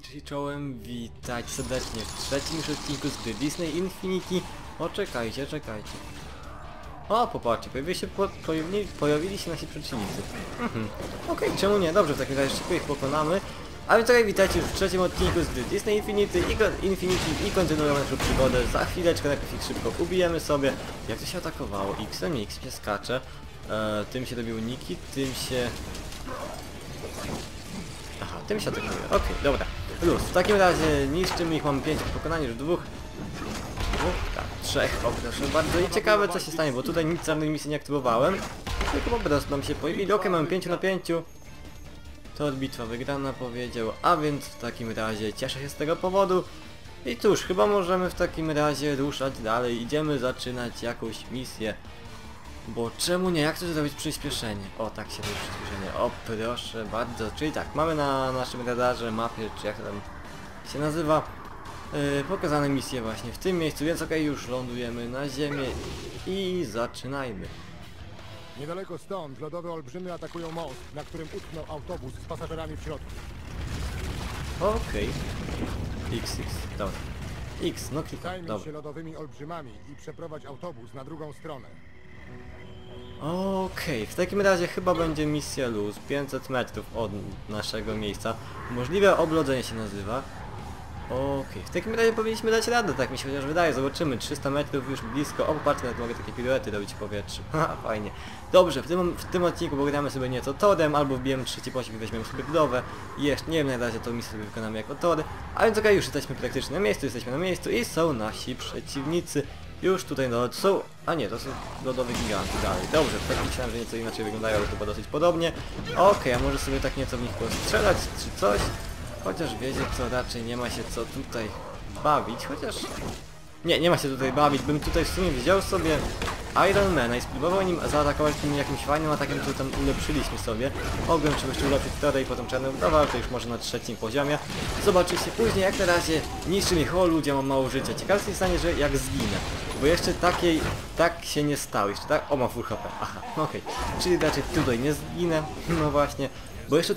Cześć czołem, witajcie serdecznie w trzecim już odcinku z gry Disney Infinity. O, czekajcie. O, popatrzcie, pojawili się nasi przeciwnicy. Okej, czemu nie? Dobrze, w takim razie szybko ich pokonamy. A więc tutaj witajcie już w trzecim odcinku z gry Disney Infinity i kontynuujemy naszą przygodę. Za chwileczkę najpierw ich szybko ubijemy sobie. Jak to się atakowało? X-em się skacze. Tym się robił niki, tym się... Aha, tym się atakuje. Okej, dobra. Luz. W takim razie niszczymy ich, mamy 5 w pokonaniu, już dwóch, tak, 3. O, proszę bardzo. I ciekawe co się stanie, bo tutaj nic żadnej misji nie aktywowałem. Tylko po prostu nam się pojawili. Okej, mamy 5 na 5. To bitwa wygrana powiedział, a więc w takim razie cieszę się z tego powodu. I cóż, chyba możemy w takim razie ruszać dalej. Idziemy zaczynać jakąś misję. Bo czemu nie? Jak to zrobić przyspieszenie? O, tak się robi przyspieszenie. O, proszę bardzo. Czyli tak, mamy na naszym radarze, mapie, czy jak tam się nazywa, pokazane misje właśnie w tym miejscu, więc okej, już lądujemy na ziemię i zaczynajmy. Niedaleko stąd lodowe olbrzymy atakują most, na którym utknął autobus z pasażerami w środku. Okej. XX, dobra. X, no klikam, Zajmij dobra. się lodowymi olbrzymami i przeprowadź autobus na drugą stronę. Okej, w takim razie chyba będzie misja luz, 500 metrów od naszego miejsca. Możliwe oblodzenie się nazywa. Okej, w takim razie powinniśmy dać radę, tak mi się chociaż wydaje. Zobaczymy, 300 metrów już blisko. O, popatrzcie, nawet mogę takie piruety robić w powietrzu. Haha, fajnie. Dobrze, w tym odcinku pogramy sobie nieco torem, albo wbijemy trzeci poziom i weźmiemy sobie budowę. I jeszcze, nie wiem, na razie to misję sobie wykonamy jako tory. A więc okej, już jesteśmy praktycznie na miejscu i są nasi przeciwnicy. Już tutaj no są... A nie, to są lodowe giganty dalej. Dobrze, tak myślałem, że nieco inaczej wyglądają, ale chyba dosyć podobnie. Okej, a może sobie tak nieco w nich postrzelać, czy coś? Chociaż wiecie co, raczej nie ma się co tutaj bawić, chociaż... Nie ma się tutaj bawić, bym tutaj w sumie wziął sobie Ironmana i spróbował nim zaatakować tym jakimś fajnym atakiem, który tam ulepszyliśmy sobie. Mogłem czegoś tu ulepszyć wtedy i potem czarną budowę, ale to już może na trzecim poziomie. Zobaczycie później, jak na razie niszczy mich. O ludzie, mam mało życia. Ciekawe się stanie, że jak zginę. Bo jeszcze tak się nie stało. Jeszcze tak... O, mam full HP. Aha, okej. Czyli raczej tutaj nie zginę. No właśnie. Bo jeszcze...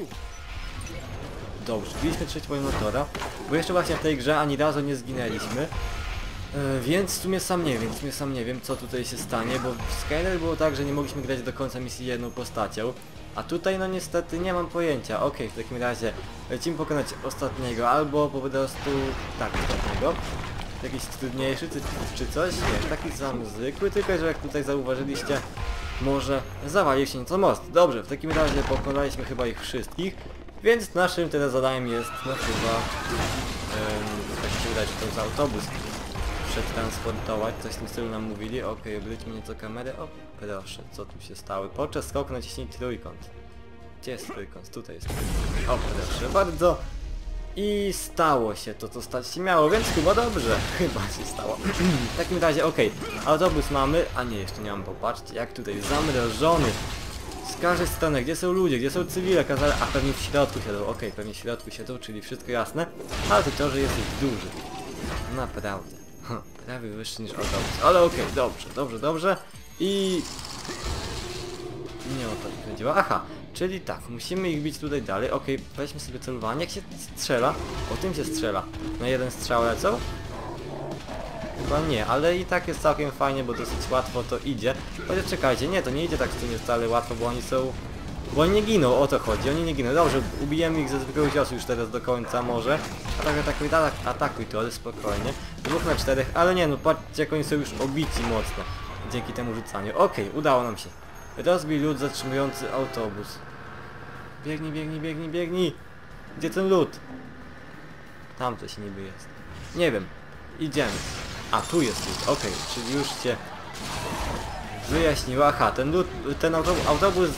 Dobrze, wbiliśmy trzeci poziom motora. Bo jeszcze właśnie w tej grze ani razu nie zginęliśmy. Więc w sumie sam nie wiem co tutaj się stanie, bo w Skyler było tak, że nie mogliśmy grać do końca misji jedną postacią. A tutaj no niestety nie mam pojęcia. Okej, w takim razie lecimy pokonać ostatniego, albo po prostu... tak, ostatniego. Jakiś trudniejszy czy coś? Nie, taki sam zwykły, tylko że jak tutaj zauważyliście, może zawalił się nieco most. Dobrze, w takim razie pokonaliśmy chyba ich wszystkich, więc naszym teraz zadaniem jest no chyba... tak mi się wydaje, że to jest autobus. Przetransportować, coś w tym stylu nam mówili. Okej, obróćmy nieco kamerę. O, proszę, co tu się stało? Podczas skoku naciśnij trójkąt. Gdzie jest trójkąt? Tutaj jest trójkąt. O, proszę bardzo. I stało się to, co stać się miało, więc chyba dobrze. Chyba się stało. W takim razie, okej, autobus mamy, a nie, jeszcze nie mam, popatrzcie, jak tutaj zamrożony. Z każdej strony, gdzie są ludzie, gdzie są cywile, kazale, a pewnie w środku siedzą. Okej, pewnie w środku siedzą, czyli wszystko jasne. Ale to, że jest ich duży. Naprawdę. Prawie wyższy niż autobus. Ale okej, dobrze. I... nie o to mi chodziło. Aha, czyli tak, musimy ich bić tutaj dalej. Okej, weźmy sobie celowanie. Jak się strzela? O tym się strzela. Na jeden strzał lecą? Chyba nie, ale i tak jest całkiem fajnie, bo dosyć łatwo to idzie. Chociaż czekajcie, nie, to nie idzie tak w sumie wcale łatwo, bo oni są... Bo oni nie giną, o to chodzi, oni nie giną. Dobrze, ubijemy ich ze zwykłego ciosu już teraz do końca może. Atakuj to, ale spokojnie. 2 na 4, ale nie no, patrzcie jak oni są już obici mocno. Dzięki temu rzucaniu. Okej, udało nam się. Rozbij lód zatrzymujący autobus. Biegnij. Gdzie ten lód? Tam coś niby jest. Nie wiem. Idziemy. A, tu jest lód, okej, czyli już się wyjaśniło. Aha, ten autobus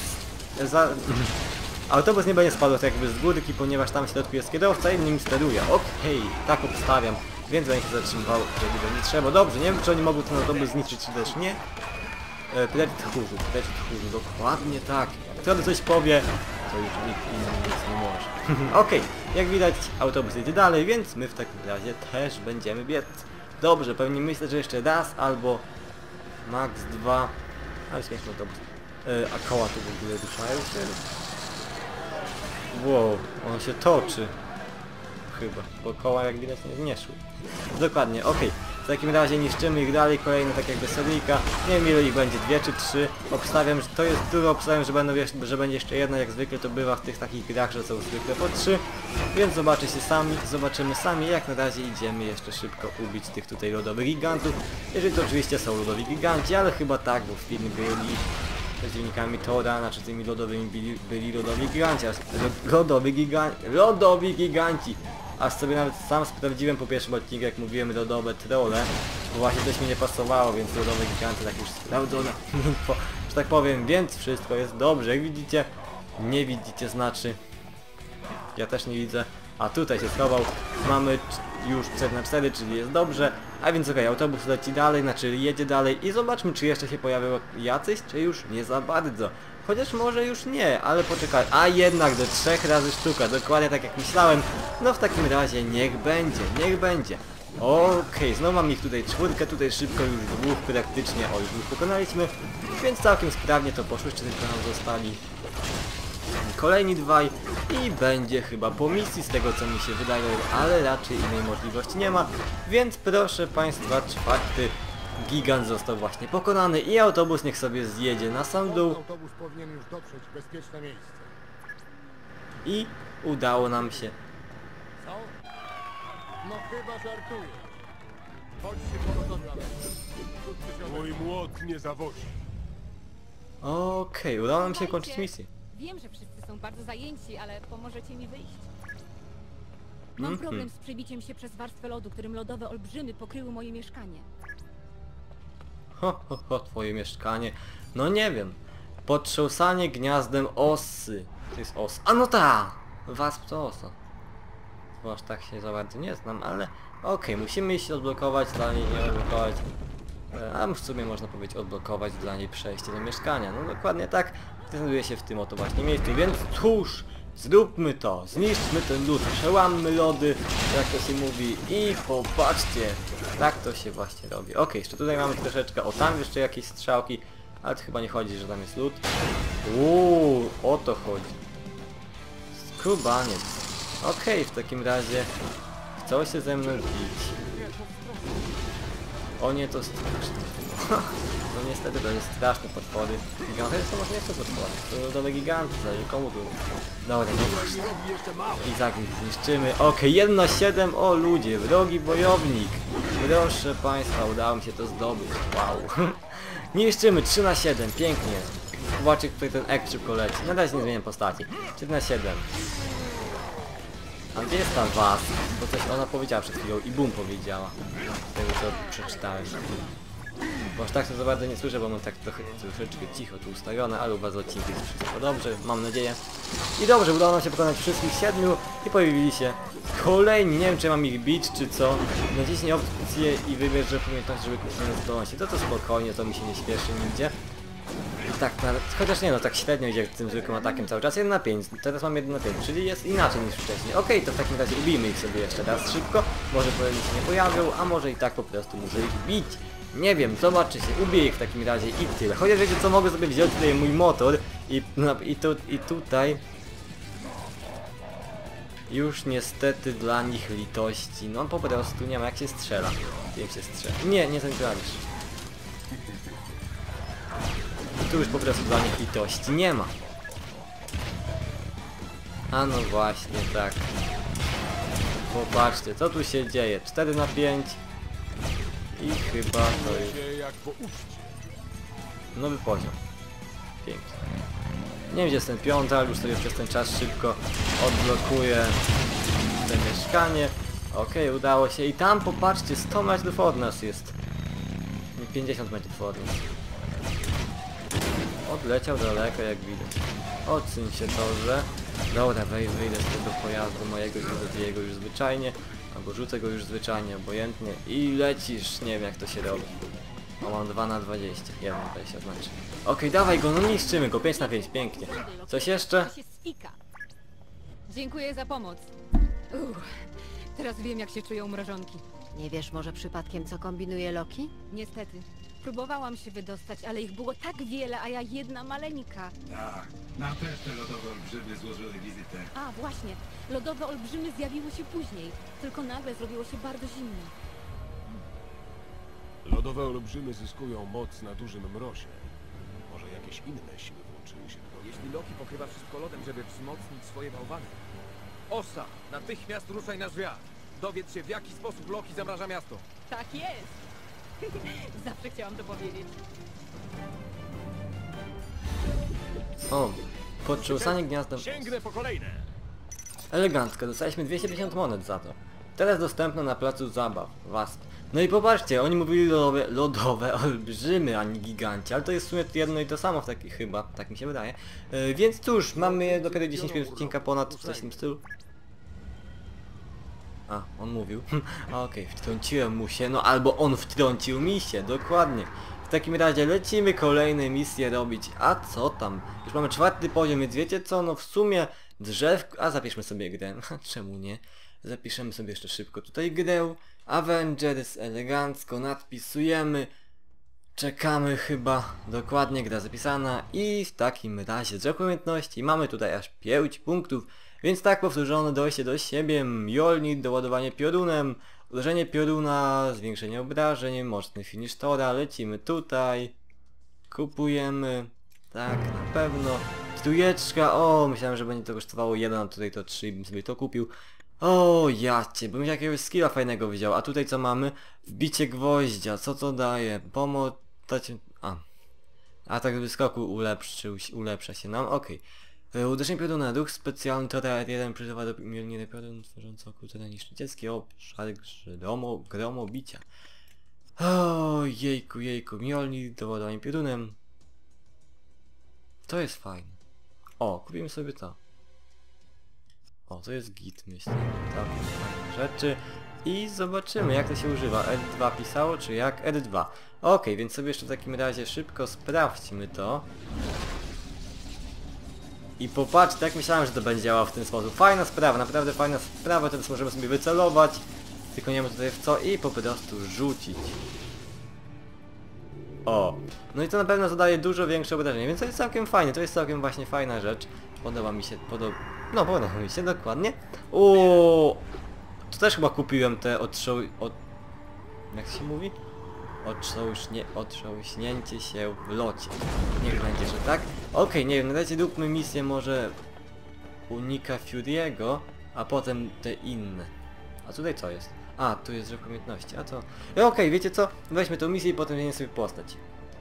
autobus nie będzie spadł tak jakby z górki, ponieważ tam w środku jest kierowca i nim steruje. Okej, tak obstawiam, więc będzie się zatrzymywał, jeżeli będzie trzeba. Dobrze, nie wiem czy oni mogą ten autobus zniszczyć, czy też nie. Predit tchórzu, dokładnie tak. Kto coś powie, to już nikt inny nic nie może. Okej, jak widać autobus jedzie dalej, więc my w takim razie też będziemy biec. Dobrze, pewnie myślę, że jeszcze raz albo max 2, ale śmieszny autobus. A koła tu w ogóle ruszają się? Wow, on się toczy. chyba, bo koła jak widać nie szły. Dokładnie, okej. W takim razie niszczymy ich dalej, kolejne tak jakby seryjka. Nie wiem ile ich będzie, 2 czy 3. Obstawiam, że to jest dużo, obstawiam, że że będzie jeszcze jedna, jak zwykle to bywa w tych takich grach, że są zwykle po 3. Więc zobaczymy sami, jak na razie idziemy jeszcze szybko ubić tych tutaj lodowych gigantów. Jeżeli to oczywiście są lodowi giganci, ale chyba tak, bo w filmie byli przeciwnikami Tora, znaczy tymi lodowymi byli lodowi giganci, lodowi giganci. A sobie nawet sam sprawdziłem po pierwszym odcinku, jak mówiłem, lodowe trolle, bo właśnie coś mi nie pasowało, więc lodowe giganty tak już sprawdzone info, że tak powiem, więc wszystko jest dobrze. Jak widzicie, nie widzicie znaczy, ja też nie widzę, a tutaj się schował, mamy już 4×4, czyli jest dobrze, a więc okej, autobus leci dalej, znaczy jedzie dalej i zobaczmy, czy jeszcze się pojawią jacyś, czy już nie za bardzo. Chociaż może już nie, ale poczekaj. A jednak do 3 razy sztuka, dokładnie tak jak myślałem. No w takim razie niech będzie, niech będzie. Okej, znowu mam ich tutaj 4, tutaj szybko już 2 praktycznie, o już 2 pokonaliśmy. Więc całkiem sprawnie to poszło, jeszcze tylko nam zostali kolejni 2 i będzie chyba po misji z tego co mi się wydaje, ale raczej innej możliwości nie ma. Więc proszę Państwa, 4. gigant został właśnie pokonany i autobus niech sobie zjedzie na sam dół. Autobus powinien już dotrzeć w bezpieczne miejsce. I udało nam się. Co? No chyba żartujesz. Chodźcie po gotowiu, ale... Mój młot nie zawodzi. Okej, udało nam się Słuchajcie, kończyć misję. Wiem, że wszyscy są bardzo zajęci, ale pomożecie mi wyjść? Mam problem z przebiciem się przez warstwę lodu, którym lodowe olbrzymy pokryły moje mieszkanie. Twoje mieszkanie. No nie wiem. Potrząsanie gniazdem osy. To jest os. A no ta! Wasp to osa. Bo aż tak się za bardzo nie znam, ale... Okej, musimy iść odblokować, dla niej nie odblokować. A w sumie można powiedzieć odblokować dla niej przejście do mieszkania. No dokładnie tak. Znajduje się w tym oto właśnie miejscu, więc cóż! Zróbmy to, zniszczmy ten lód, przełammy lody, jak to się mówi i popatrzcie, tak to się właśnie robi. Okej, jeszcze tutaj mamy troszeczkę, o tam jeszcze jakieś strzałki, ale to chyba nie chodzi, że tam jest lód. O to chodzi. Skubaniec. Okej, w takim razie chcą się ze mną bić. O nie, to straszne. No niestety to jest straszne potwory. Giganty to może nie są potwory. To lodowe giganty, zależy komu było. Dobra, nieważne. I tak ich zniszczymy. Okej, 1/7, o ludzie, wrogi wojownik. Proszę Państwa, udało mi się to zdobyć. Wow. Niszczymy 3/7, pięknie. Zobaczcie, tutaj ten ek szybko leci. Na razie nie zmieniam postaci. 4/7. A gdzie jest ta was? Bo coś ona powiedziała przed chwilą i bum powiedziała. Z tego co przeczytałem. Bo aż tak to za bardzo nie słyszę, bo mam tak troszeczkę cicho tu ustawione, ale u was odcinki jest wszystko dobrze, mam nadzieję. I dobrze, udało nam się pokonać wszystkich 7 i pojawili się kolejni, nie wiem czy mam ich bić czy co. Naciśnij opcję i wybierz, że umiejętności, żeby kupić zdolności. To spokojnie, to mi się nie śpieszy nigdzie. I tak nawet, chociaż nie no, tak średnio idzie tym zwykłym atakiem cały czas, 1/5, teraz mam 1/5, czyli jest inaczej niż wcześniej. Okej, to w takim razie ubijmy ich sobie jeszcze raz szybko, może powoli się nie pojawią, a może i tak po prostu muszę ich bić. Nie wiem, zobaczycie, ubiję ich w takim razie i tyle. Chociaż wiecie co, mogę sobie wziąć tutaj mój motor i tutaj już niestety dla nich litości, no po prostu nie ma jak się strzela. Wiem się strzela. Nie ten klawisz. Tu już po prostu dla nich litości nie ma. A no właśnie, tak. Popatrzcie, co tu się dzieje. 4/5. I chyba to jest Jak po uczcie. nowy poziom. Pięknie. Nie wiem gdzie jest ten 5, ale już sobie przez ten czas szybko odblokuję to mieszkanie. Okej, udało się. I tam popatrzcie, 100 metrów od nas jest. 50 metrów od nas. Odleciał daleko jak widać. Odsuń się torze. Dobra, wyjdę z tego pojazdu mojego i do jego już zwyczajnie. Albo rzucę go już zwyczajnie, obojętnie. I lecisz, nie wiem jak to się robi. O, mam 2/20. 1/20 znaczy. Okej, dawaj go, no niszczymy go. 5/5, pięknie. Coś jeszcze? To się spika. Dziękuję za pomoc. Teraz wiem jak się czują mrożonki. Nie wiesz może przypadkiem co kombinuje Loki? Niestety. Próbowałam się wydostać, ale ich było tak wiele, a ja jedna maleńka. Tak, nam też te lodowe olbrzymy złożyły wizytę. A, właśnie. Lodowe olbrzymy zjawiły się później. Tylko nagle zrobiło się bardzo zimno. Lodowe olbrzymy zyskują moc na dużym mrozie. Może jakieś inne siły włączyły się do gry. Jeśli Loki pokrywa wszystko lodem, żeby wzmocnić swoje bałwany. Ossa, natychmiast ruszaj na zwiat. Dowiedz się, w jaki sposób Loki zamraża miasto. Tak jest! Zawsze chciałam to powiedzieć. O, podtrząsanie gniazda. Sięgnę po kolejne! Elegancko, dostaliśmy 250 monet za to. Teraz dostępne na placu zabaw. Wasp. No i popatrzcie, oni mówili lodowe olbrzymy, a nie giganci, ale to jest w sumie jedno i to samo w takich chyba, tak mi się wydaje. Więc cóż, mamy dopiero 10 minut odcinka ponad w coś w tym stylu. A, on mówił. A okej, wtrąciłem mu się, no albo on wtrącił mi się, dokładnie. W takim razie lecimy kolejne misje robić, a co tam? Już mamy 4. poziom, więc wiecie co, no w sumie a zapiszmy sobie grę, czemu nie? Zapiszemy sobie jeszcze szybko tutaj grę, Avengers, elegancko, nadpisujemy, czekamy chyba, dokładnie gra zapisana i w takim razie z umiejętności mamy tutaj aż 5 punktów, więc tak powtórzone dojście do siebie, Mjolnir, doładowanie piorunem, uderzenie pioruna, zwiększenie obrażeń, mocny finish Tora, lecimy tutaj, kupujemy, tak na pewno, trójeczka, o myślałem, że będzie to kosztowało 1, a tutaj to 3 i bym sobie to kupił. O jacie, bym jakiegoś skilla fajnego wziął, a tutaj co mamy? Wbicie gwoździa, co to daje? Pomotać... Atak z wyskoku ulepsza się nam, okej. Uderzenie pioruna, ruch specjalny Tora R1 przyzywa do Mjolnira piorun tworzący okultera niszczycielski obszar gromobicia. O jejku, Mjolnir, doładowanie piorunem. To jest fajne. O, kupimy sobie to. O, to jest git, myślę. Takie fajne rzeczy. I zobaczymy, jak to się używa. R2 pisało, czy jak? R2. Okej, więc sobie jeszcze w takim razie szybko sprawdźmy to. I popatrzcie, jak myślałem, że to będzie działało w ten sposób. Fajna sprawa, naprawdę fajna sprawa. Teraz możemy sobie wycelować. Tylko nie wiem tutaj w co i po prostu rzucić. O, no i to na pewno zadaje dużo większe obrażenie, więc to jest całkiem fajnie, to jest całkiem właśnie fajna rzecz. Podoba mi się, podoba mi się, dokładnie. O, to też chyba kupiłem te jak się mówi? Otrząśnięcie się w locie. Niech będzie, że tak. Okej, nie wiem, na razie róbmy misję może Unika Fury'ego, a potem te inne. A tutaj co jest? A, tu jest rzecz umiejętności, a to... Okej, wiecie co? Weźmy tą misję i potem zmienię sobie postać.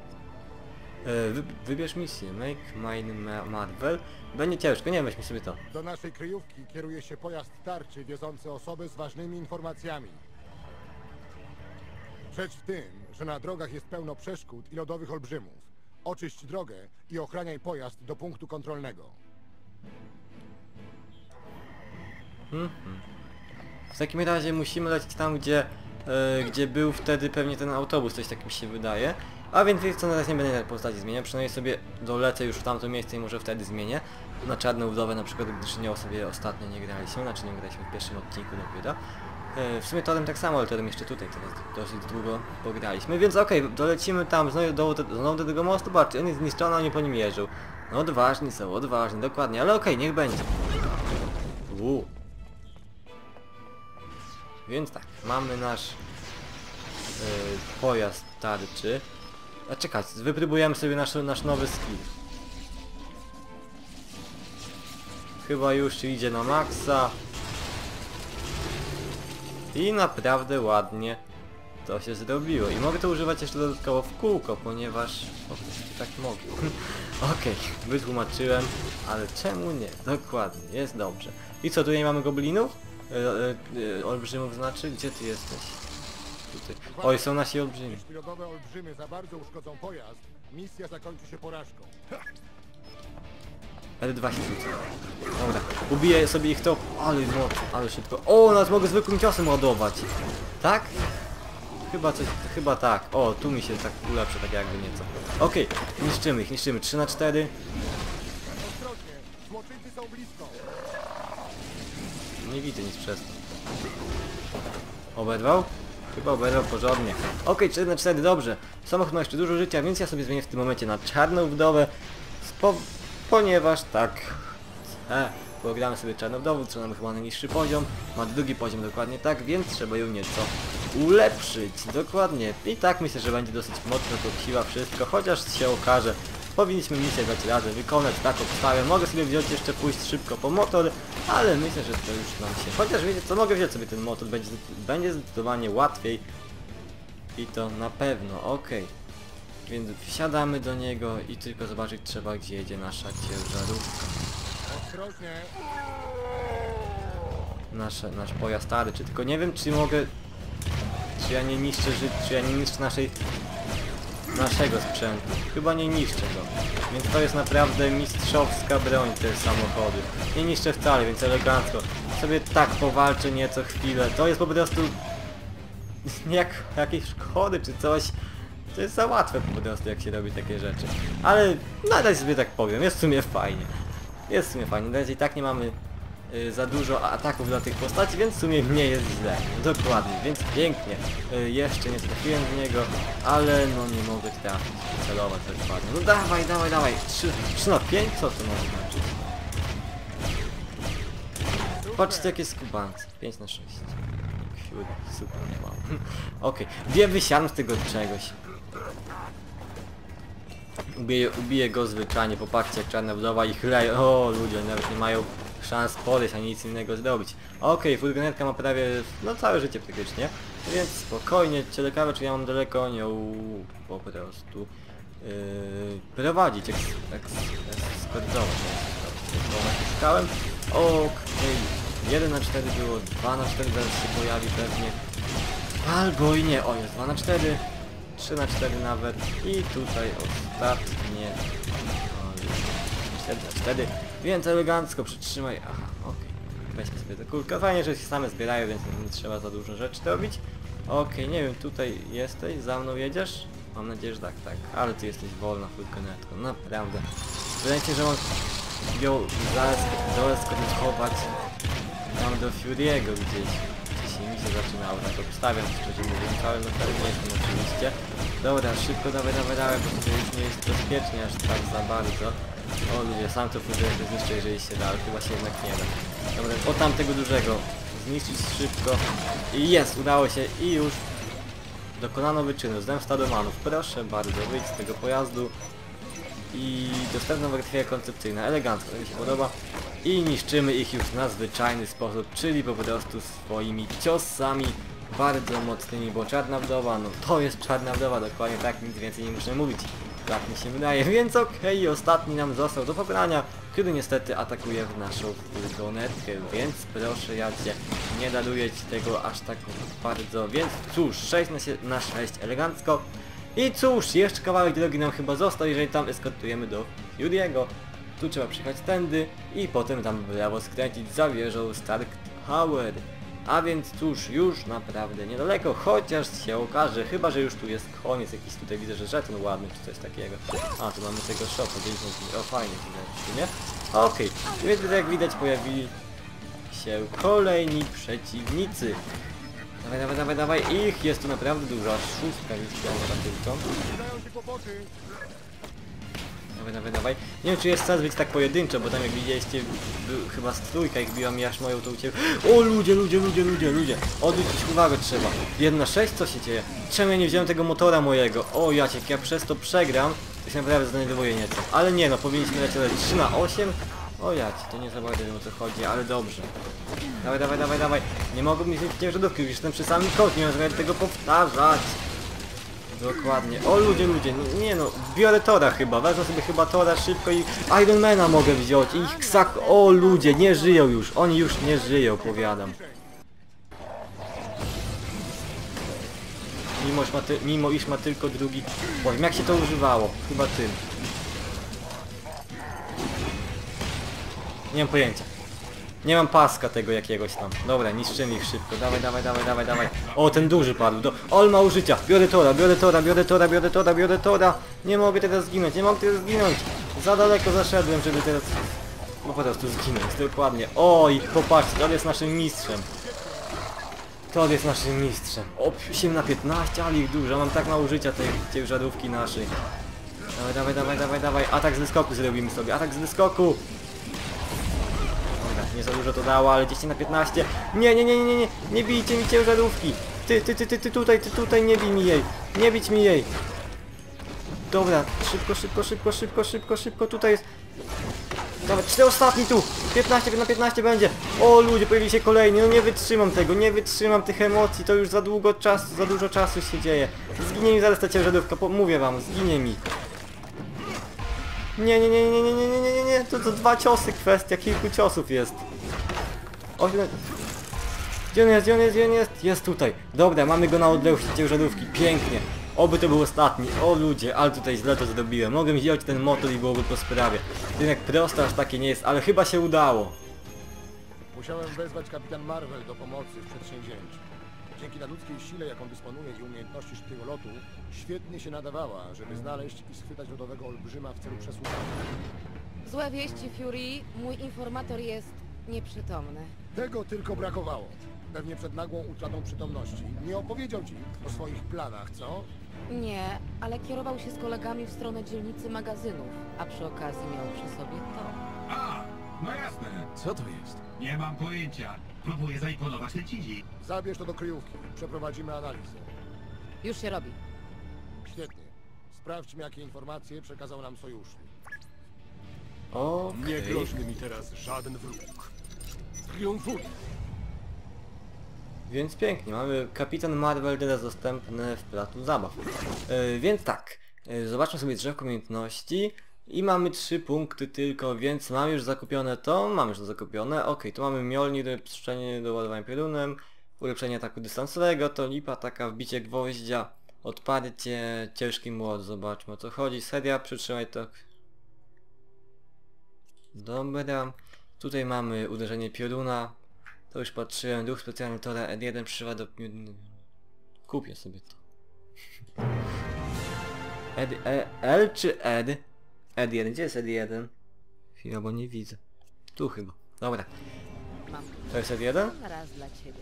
Wybierz misję, Make Mine Marvel. Będzie ciężko, nie, weźmy sobie to. Do naszej kryjówki kieruje się pojazd tarczy wiozący osoby z ważnymi informacjami. Rzecz w tym, że na drogach jest pełno przeszkód i lodowych olbrzymów. Oczyść drogę i ochraniaj pojazd do punktu kontrolnego. W takim razie musimy lecieć tam, gdzie był wtedy pewnie ten autobus, coś tak mi się wydaje. A więc wiecie co, na razie nie będę postaci zmieniał, przynajmniej sobie dolecę już w tamto miejsce i może wtedy zmienię. Na czarną wdowę na przykład, gdyż nią sobie ostatnio nie graliśmy, znaczy nie graliśmy w pierwszym odcinku dopiero. W sumie Torem tak samo, ale Torem jeszcze tutaj teraz dosyć długo pograliśmy, więc okej, dolecimy tam, znowu do tego mostu, patrzcie, on jest zniszczony, oni po nim jeżdżą. No odważni są, odważni, dokładnie, ale okej, niech będzie. Więc tak, mamy nasz pojazd tarczy. A czekajcie, wypróbujemy sobie nasz nowy skill. Chyba już idzie na maksa. I naprawdę ładnie to się zrobiło. I mogę to używać jeszcze dodatkowo w kółko, ponieważ po prostu tak mogę. Okej, wytłumaczyłem, ale czemu nie? Dokładnie, jest dobrze. I co, tutaj mamy goblinów? Olbrzymów znaczy? Gdzie ty jesteś? Tutaj. Oj, są nasi olbrzymi. Jeśli lodowe olbrzymy za bardzo uszkodzą pojazd, misja zakończy się porażką. R2 się rzuca. Dobra, ubiję sobie ich to, ale moc, ale szybko. O, nas mogę zwykłym ciosem ładować. Tak? Chyba tak. O, tu mi się tak ulepszy, tak jakby nieco. Okej, niszczymy ich, niszczymy. 3 na 4. Ostrożnie, złoczyńcy są blisko. Nie widzę nic przez to. Obedwał? chyba oberwał porządnie. Okej, 4 na 4, dobrze. Samochód ma jeszcze dużo życia, więc ja sobie zmienię w tym momencie na czarną wdowę. Ponieważ tak... Pogramy sobie czarną wdowę, co nam chyba najniższy poziom. Ma drugi poziom dokładnie tak, więc trzeba ją nieco ulepszyć. Dokładnie. I tak myślę, że będzie dosyć mocno siła wszystko, chociaż się okaże. Powinniśmy misję dać radę wykonać, tak obstawiam. Mogę sobie wziąć jeszcze pójść szybko po motor, ale myślę, że to już nam się... Chociaż wiecie co, mogę wziąć sobie ten motor, będzie zdecydowanie łatwiej. I to na pewno, okej. Więc wsiadamy do niego i tylko zobaczyć trzeba, gdzie jedzie nasza ciężarówka. Ostrożnie. Nasz pojazd stary, czy tylko nie wiem, czy mogę... Czy ja nie niszczę naszego sprzętu. Chyba nie niszczę go. Więc to jest naprawdę mistrzowska broń, te samochody. Nie niszczę wcale, więc elegancko. Sobie tak powalczę nieco chwilę. To jest po prostu... jak jakieś szkody czy coś. To jest za łatwe po prostu, jak się robi takie rzeczy. Ale nadal sobie tak powiem, jest w sumie fajnie. Jest w sumie fajnie. Na razie i tak nie mamy za dużo ataków dla tych postaci, więc w sumie nie jest źle. Dokładnie, więc pięknie. Jeszcze nie trafiłem w niego, ale no nie mogę trafić, celować dokładnie. No dawaj. 3 na 5? Co to może znaczyć? Patrzcie jakie skubańce. 5 na 6. Super, nie mam. Okej, wysiadam z tego czegoś. Ubiję go zwyczajnie, popatrzcie jak czarna wdowa ich leje. O ludzie, nawet nie mają szans podejść ani nic innego zrobić. Okej, furgonetka ma prawie no całe życie praktycznie, więc spokojnie, ciekawe czy ja mam daleko nią po prostu prowadzić, ekskordować. Szukałem. Okej, 1 na 4 było, 2 na 4 zaraz się pojawi pewnie. Albo i nie, o jest 2 na 4. 3 na 4 nawet i tutaj ostatnie 4 na 4, więc elegancko przytrzymaj, aha, okej, weźmy sobie tę kulkę, fajnie, że się same zbierają, więc nie trzeba za dużo rzeczy robić. Okej, nie wiem, tutaj jesteś, za mną jedziesz? Mam nadzieję, że tak, ale ty jesteś wolna furgonetką, naprawdę. Wydaje mi się, że on ją zaraz skończyć tam do Fury'ego gdzieś. Mi się zaczynało, tak obstawiam, szczerze mówiąc, ale no pewnie nie jestem oczywiście. Dobra, szybko, dawaj, bo tutaj już nie jest bezpiecznie aż tak za bardzo. O ludzie, sam to próbuję zniszczyć, jeżeli się da, ale chyba się jednak nie da. Dobra, o tamtego dużego zniszczyć szybko. I jest, udało się i już dokonano wyczynu. Zemsta domanów. Proszę bardzo, wyjdź z tego pojazdu. I dostępna wersja koncepcyjna, elegancko, mi się podoba. I niszczymy ich już na zwyczajny sposób, czyli po prostu swoimi ciosami bardzo mocnymi, bo czarna wdowa, no to jest czarna wdowa, dokładnie tak, nic więcej nie muszę mówić. Tak mi się wydaje, więc okej, ostatni nam został do pokonania, który niestety atakuje w naszą furgonetkę, więc proszę ja cię, nie daruję ci tego aż tak bardzo, więc cóż, 6 na 6 elegancko. I cóż, jeszcze kawałek drogi nam chyba został, jeżeli tam eskortujemy do Fury'ego. Tu trzeba przyjechać tędy i potem tam w lewo skręcić za wieżą Stark Tower. A więc cóż, już naprawdę niedaleko, chociaż się okaże, chyba że już tu jest koniec jakiś, tutaj widzę, że żeton ładny czy coś takiego. A, tu mamy tego shopu, o fajnie widać, nie? Okej, więc jak widać pojawili się kolejni przeciwnicy. Dawaj, ich jest tu naprawdę dużo, aż 6 już biała tylko. Dawaj. Nie wiem czy jest sens być tak pojedynczo, bo tam jak widzieliście, chyba z trójka jak biła mi aż moją to uciekł. O ludzie! Odwrócić uwagę trzeba. 1 na 6, co się dzieje? Czemu ja nie wziąłem tego motora mojego? O Jaciek, ja przez to przegram. To się naprawdę zdenerwuję nieco. Ale nie no, powinniśmy lecieć 3 na 8. O Jaci, to nie za bardzo wiem o co chodzi, ale dobrze. Dawaj. Nie mogę mi zmienić ciężarówki, już jestem przy samym końcu, nie mam zamiaru tego powtarzać. Dokładnie. O ludzie, nie no, biorę Tora chyba, wezmę sobie chyba Tora szybko i Ironmana mogę wziąć i ich ksak... O ludzie, nie żyją już, oni już nie żyją, powiadam. Mimo iż ma tylko drugi poziom. Jak się to używało? Chyba tym. Nie mam pojęcia. Nie mam paska tego jakiegoś tam. Dobra, niszczymy ich szybko. Dawaj. O, ten duży padł. On ma użycia. Biorę Tora. Nie mogę teraz zginąć. Za daleko zaszedłem, żeby teraz po prostu zginąć. Dokładnie. Oj, popatrzcie, on jest naszym mistrzem. Todd jest naszym mistrzem. O, 8 na 15, ale ich dużo. Mam tak mało życia tej ciężarówki naszej. Dawaj, dawaj, dawaj, dawaj, dawaj. Atak z wyskoku zrobimy sobie. Atak z wyskoku. Dobra, nie za dużo to dało, ale 10 na 15. Nie, nie, nie, nie, nie, nie bijcie mi ciężarówki. Ty tutaj, nie bij mi jej. Nie bić mi jej. Dobra, szybko, tutaj jest. Dobra, 4 ostatni tu. 15 na 15 będzie. O ludzie, pojawili się kolejni. No nie wytrzymam tego, nie wytrzymam tych emocji. To już za dużo czasu się dzieje. Zginie mi zaraz ta ciężarówka, mówię wam, zginie mi. Nie, to 2 ciosy, kwestia kilku ciosów jest. Gdzie on jest? Jest tutaj. Dobra, mamy go na odległość ciężarówki, pięknie. Oby to był ostatni. O ludzie, ale tutaj źle to zrobiłem. Mogłem wziąć ten motor i byłoby po sprawie. Jednak proste aż takie nie jest, ale chyba się udało. Musiałem wezwać kapitan Marvel do pomocy w przedsięwzięciu. Dzięki nadludzkiej sile, jaką dysponuje i umiejętności szybkiego lotu, świetnie się nadawała, żeby znaleźć i schwytać lodowego olbrzyma w celu przesłuchania. Złe wieści, Fury. Mój informator jest nieprzytomny. Tego tylko brakowało. Pewnie przed nagłą utratą przytomności nie opowiedział ci o swoich planach, co? Nie, ale kierował się z kolegami w stronę dzielnicy magazynów, a przy okazji miał przy sobie to. A, no jasne. Co to jest? Nie mam pojęcia. Próbuję zaimponować Lecizi. Zabierz to do kryjówki. Przeprowadzimy analizę. Już się robi. Świetnie. Sprawdźmy, jakie informacje przekazał nam sojusznik. Nie Okej. groźny mi teraz żaden wróg. Triumfuj! Więc pięknie, mamy Kapitan Marvel teraz dostępny w placu zabaw. Więc tak, zobaczmy sobie drzewko umiejętności i mamy 3 punkty tylko, więc mamy już zakupione to, mamy już to zakupione. Ok, tu mamy Mjolnir, przestrzenie do ładowania piorunem, ulepszenie ataku dystansowego, to lipa, taka wbicie gwoździa, odparcie, ciężki młot, zobaczmy o co chodzi, seria, przytrzymaj to. Dobra, tutaj mamy uderzenie pioruna. To już patrzyłem, duch specjalny Tora Ed1 przyszła do... Kupię sobie to. L czy Ed? Ed1, gdzie jest Ed1? Chwila, bo nie widzę. Tu chyba. Dobra. Mam To jest Ed1? raz dla ciebie.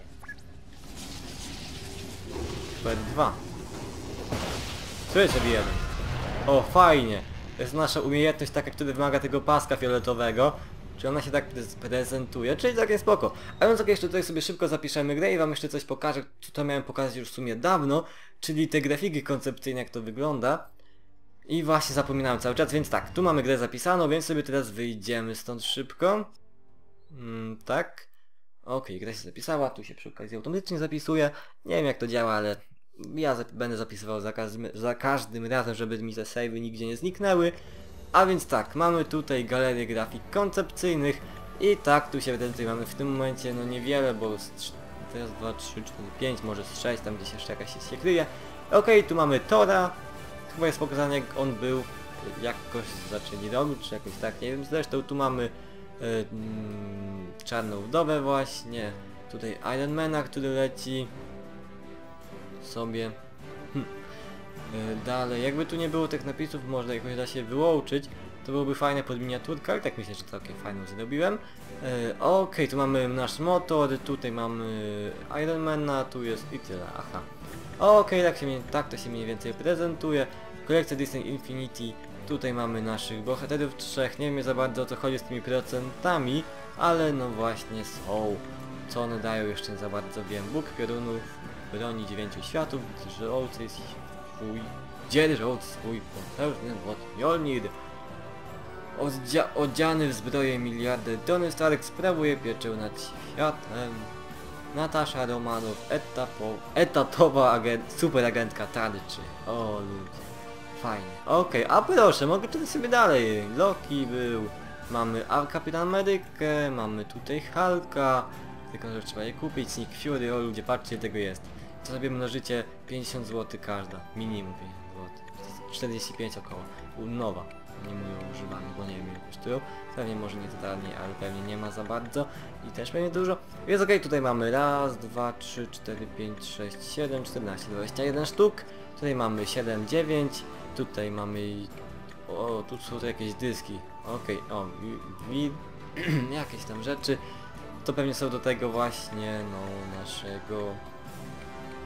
To Ed2. Tu jest Ed1. O, fajnie. To jest nasza umiejętność taka, która wymaga tego paska fioletowego. Czy ona się tak prezentuje, czyli takie spoko. A więc jeszcze tutaj sobie szybko zapiszemy grę i wam jeszcze coś pokażę, co to miałem pokazać już w sumie dawno, czyli te grafiki koncepcyjne, jak to wygląda. I właśnie zapominałem cały czas, więc tak, tu mamy grę zapisaną, więc sobie teraz wyjdziemy stąd szybko. Tak. Okej, gra się zapisała, tu się przy okazji automatycznie zapisuje. Nie wiem jak to działa, ale ja będę zapisywał za każdym razem, żeby mi te save'y nigdzie nie zniknęły. A więc tak, mamy tutaj galerię grafik koncepcyjnych i tak, tu się ewidencja mamy w tym momencie, no niewiele, bo teraz 2, 3, 4, 5, może z 6, tam gdzieś jeszcze jakaś się kryje. Okej, tu mamy Tora, chyba jest pokazane jak on był, jakoś zaczęli robić, czy jakoś tak, nie wiem, zresztą tu mamy Czarną Wdowę właśnie, tutaj Ironmana, który leci sobie. Dalej, jakby tu nie było tych napisów, można jakoś da się wyłączyć, to byłoby fajne pod miniaturkę, ale tak myślę, że całkiem fajną zrobiłem. Okej, tu mamy nasz motor, tutaj mamy Ironmana, tu jest i tyle, aha. Okej, tak to się mniej więcej prezentuje. Kolekcja Disney Infinity, tutaj mamy naszych bohaterów 3, nie wiem za bardzo o co chodzi z tymi procentami, ale no właśnie są. Co one dają jeszcze nie za bardzo wiem. Bóg piorunów, broni 9 światów, dzierżący swój potężny młot Mjolnir. Odziany w zbroję miliardy, Tony Stark sprawuje pieczę nad światem. Natasza Romanow, etatowa superagentka tarczy. O ludzie, fajnie. Okej, a proszę, mogę czytać sobie dalej. Loki był, mamy Kapitan Amerykę, mamy tutaj Hulka, tylko że trzeba je kupić, Nick Fury, o ludzie, patrzcie, tego jest. To sobie mnożycie 50 zł każda, minimum 50 zł, 45 około, nowa, nie mówię o używanych, bo nie wiem ile kosztują, pewnie może nie totalnie, ale pewnie nie ma za bardzo i też pewnie dużo. Jest okej, tutaj mamy raz, 2, 3, 4, 5, 6, 7, 14, 21 sztuk, tutaj mamy 7, 9, tutaj mamy, o tu są to jakieś dyski, okej, o, jakieś tam rzeczy. To pewnie są do tego właśnie, no, naszego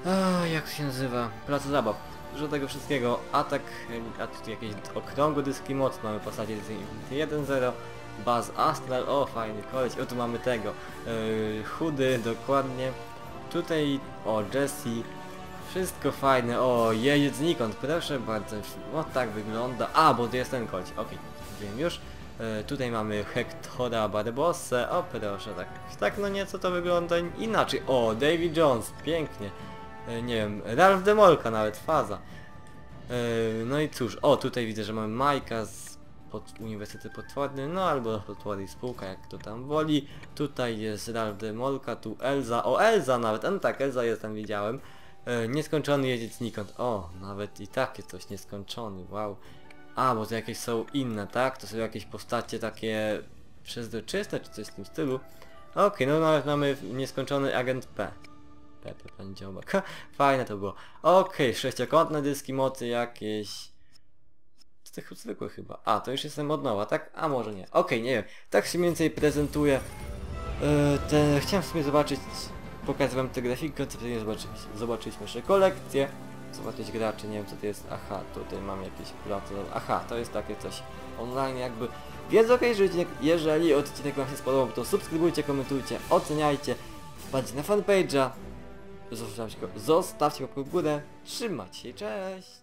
Jak to się nazywa? Plac zabaw. Dużo tego wszystkiego. Atak, a tu jakieś okrągłe dyski mocy. Mamy w postaci 1.0. Buzz Astral, o fajny koleś. O tu mamy tego. Chudy, dokładnie. Tutaj, o Jesse. Wszystko fajne. O, jedziec znikąd, proszę bardzo. O tak wygląda. A, bo to jest ten koleś. Okej, wiem już. Tutaj mamy Hectora Barbossę. O proszę, tak no nieco to wygląda inaczej. O, Davy Jones, pięknie. Nie wiem, Ralph Demolka nawet, faza. No i cóż, o tutaj widzę, że mamy Majka z Uniwersytetu Potworny, no albo Potworny Spółka, jak to tam woli. Tutaj jest Ralph Demolka, tu Elza, o Elza nawet, no tak, Elza jest tam, widziałem. Nieskończony jedziec znikąd, o, nawet i takie coś, nieskończony, wow. A, bo to jakieś są inne, tak? To są jakieś postacie takie przezroczyste, czy coś w tym stylu. Okej, no nawet mamy nieskończony agent P. Pepe, pan dziobak. Fajne to było. Okej, sześciokątne dyski mocy jakieś. Z tych zwykłych chyba. A, to już jestem od nowa, tak? A może nie. Okej, nie wiem. Tak się mniej więcej prezentuje. Chciałem sobie zobaczyć, pokazać wam tę grafikę, co wtedy zobaczyliśmy jeszcze kolekcję. Zobaczyć graczy, nie wiem co to jest. Aha, tutaj mam jakieś platy. Aha, to jest takie coś online jakby. Więc okej, jeżeli odcinek wam się spodobał, to subskrybujcie, komentujcie, oceniajcie. Wpadźcie na fanpage'a. Zostawcie łapkę w górę. Trzymajcie się, cześć!